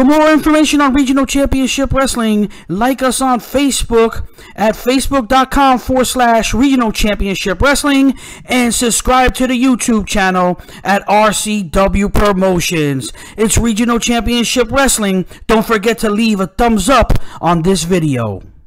more information on Regional Championship Wrestling, like us on Facebook at facebook.com/Regional Championship Wrestling, and subscribe to the YouTube channel at RCW Promotions. It's Regional Championship Wrestling. Don't forget to leave a thumbs up on this video.